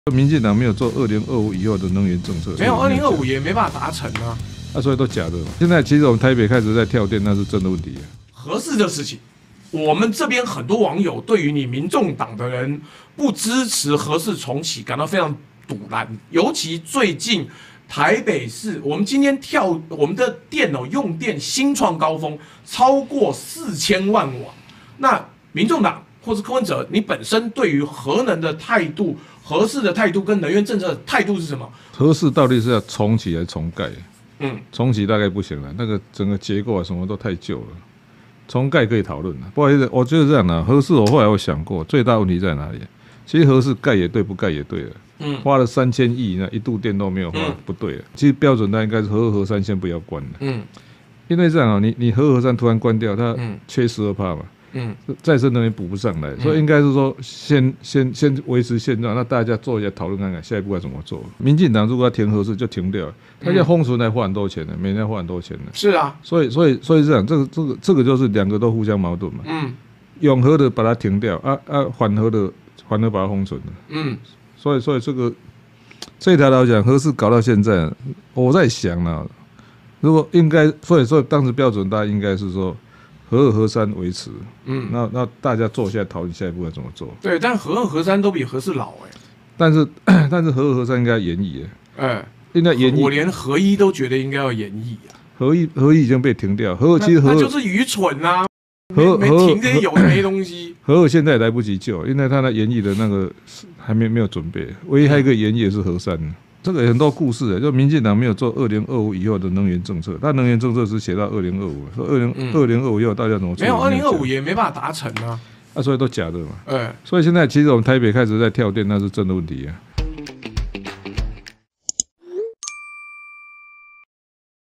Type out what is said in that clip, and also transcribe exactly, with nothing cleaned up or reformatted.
民进党没有做二零二五以后的能源政策， 没有二零二五也没办法达成啊。 啊，所以都假的嘛。现在其实我们台北开始在跳电，那是真的问题、啊。 核四的事情，我们这边很多网友对于你民众党的人不支持核四重启感到非常堵然，尤其最近台北市，我们今天跳我们的电脑用电新创高峰，超过四千万瓦。那民众党或是柯文哲，你本身对于核能的态度、核四的态度跟能源政策的态度是什么？ 核四到底是要重启还是重盖？ 嗯， 重启大概不行了，那个整个结构啊什么都太旧了。重盖可以讨论了，不好意思，我觉得这样的核四，我后来我想过，最大问题在哪里？其实核四盖也对，不盖也对了。嗯，花了三千亿，那一度电都没有花，嗯、不对了。其实标准它应该是核二核三先不要关了。嗯，因为这样啊，你你核二核三突然关掉，它缺十二趴嘛。嗯，再生能源补不上来，所以应该是说先先先维持现状，那大家做一下讨论看看下一步要怎么做。民进党如果要停核四就停掉，他现在封存还花很多钱呢，每年花很多钱呢。 是啊， 所以所以所以这样，这个这个这个就是两个都互相矛盾嘛。嗯，永和的把它停掉，啊啊，缓和的缓和把它封存了。嗯，所以所以这个这一条来讲，核四搞到现在，我在想呢，如果应该，所以说当时标准大家应该是说。核二核三维持，嗯，那那大家坐下来讨论下一步要怎么做？ 对，但核二核三都比核四老哎、欸， 但是但是核二核三应该延役哎，哎，应该延役。 我连核一都觉得应该要延役啊。 核一核一已经被停掉，核二其实核那就是愚蠢啊，核没停这些有的没东西。 核二现在来不及救，因为他那延役的那个还没没有准备，唯一还有一个延役的是核三。这个很多故事、欸，就民进党没有做二零二五以后的能源政策，他能源政策是写到二零二五，说二零二零二五以后大家怎么做？ 没有二零二五也没办法达成啊， 啊，所以都假的嘛。 哎， 所以现在其实我们台北开始在跳电，那是真的问题啊。